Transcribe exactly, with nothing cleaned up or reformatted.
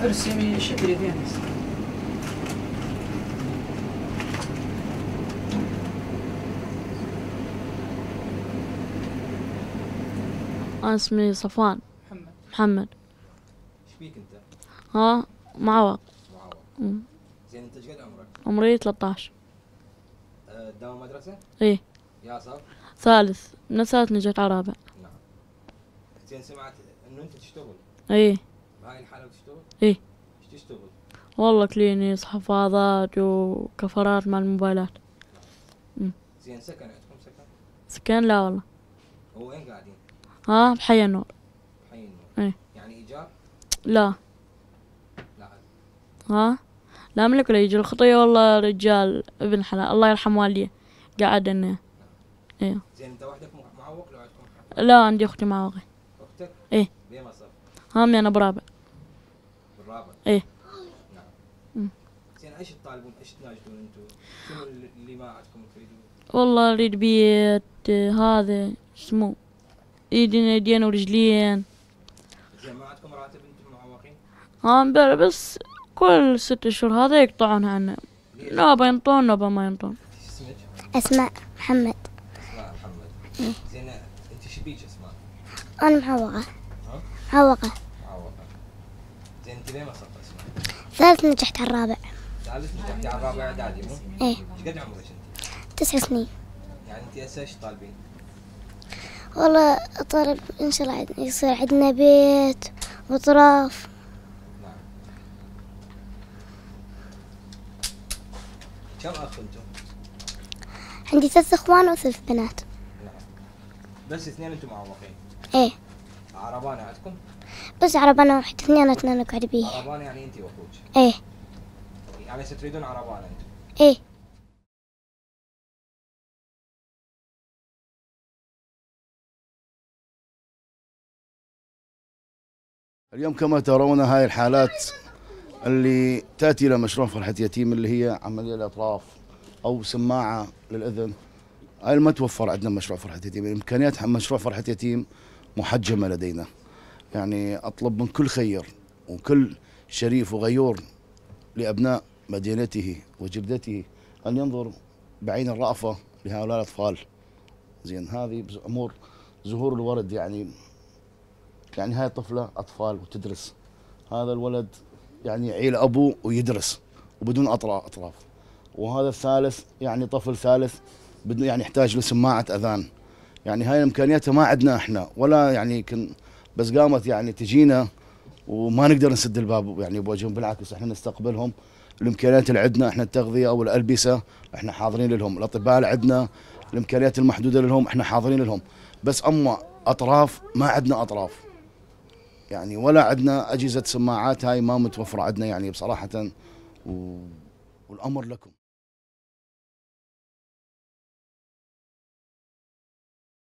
ارسم يشد اليدين. أنا اسمي صفوان محمد. محمد. ايش فيك انت؟ ها معوق. معوق. أمم. زين انت ايش قد عمرك؟ عمري ثلاثة عشر. أه تداوم مدرسة؟ ايه يا صف؟ ثالث، من الثالث نجيت على رابع. نعم. زين سمعت انه انت تشتغل ايه بهاي الحالة بتشتغل؟ ايه ايش تشتغل؟ والله كلينيس، حفاظات وكفرات مع الموبايلات. أمم. زين سكن عندكم سكن؟ سكن لا والله. هو وين قاعدين؟ ها بحي النور. حي النور. ايه يعني ايجار؟ لا. لا. ها لا أملك ولا يجي الخطية، والله رجال ابن حلال الله يرحم والديه قاعد انه. ايه زين انت وحدك معوق لو عندكم حفاظ؟ لا عندي اختي معوقة. اختك؟ ايه بيما صف؟ هامي انا برابع. بالرابع؟ ايه. نعم. أمم. زين ايش تطالبون ايش تناشدون انتم؟ شنو اللي ما عندكم تريدون؟ والله اريد بيت هذا اسمه ايدين يدين ورجلين. زين ما عندكم راتب انتم معوقين؟ ها بل- بس كل ست اشهر هذا يقطعون عنا، ليش؟ نوبة ينطون نوبة ما ينطون. ايش اسمك؟ أسماء محمد. اسماء محمد. زين انت ايش بيك اسماء؟ أنا معوقة. ها؟ معوقة. معوقة. زين انت ليه ما صرت اسماء؟ ثالث نجحت على الرابع. ثالث نجحتي على الرابع اعدادي مو؟ إيه ايش قد عمرك انت؟ تسع سنين. يعني انت هسه ايش طالبين؟ والله أطالب إن شاء الله عد- يصير عندنا بيت وطراف. نعم. كم اخ انتم؟ عندي ثلاث إخوان وثلاث بنات. نعم. بس اثنين انتم معوقين. إيه عربانة عندكم؟ بس عربانة واحد اثنيناتنا نقعد بيه. عربانة يعني انت واخوك. إيه يعني هسه تريدون عربانة انتم؟ إيه. اليوم كما ترون هاي الحالات اللي تأتي إلى مشروع فرحة يتيم اللي هي عملية الأطراف أو سماعة للأذن، هاي ما توفر عندنا مشروع فرحة يتيم. إمكانيات مشروع فرحة يتيم محجمة لدينا. يعني أطلب من كل خير وكل شريف وغيور لأبناء مدينته وجلدته أن ينظر بعين الرأفة لهؤلاء الأطفال. زين هذه أمور زهور الورد، يعني يعني هاي الطفلة أطفال وتدرس، هذا الولد يعني يعيل أبوه ويدرس وبدون أطراف أطراف، وهذا الثالث يعني طفل ثالث بدون يعني يحتاج له سماعة أذان. يعني هاي الإمكانيات ما عندنا إحنا ولا يعني كن بس قامت يعني تجينا وما نقدر نسد الباب يعني بوجههم، بالعكس إحنا نستقبلهم. الإمكانيات اللي عندنا إحنا التغذية أو الألبسة إحنا حاضرين لهم، الأطباء اللي عندنا الإمكانيات المحدودة لهم إحنا حاضرين لهم، بس أما أطراف ما عندنا أطراف يعني، ولا عندنا أجهزة سماعات، هاي ما متوفرة عندنا يعني بصراحة، والأمر لكم.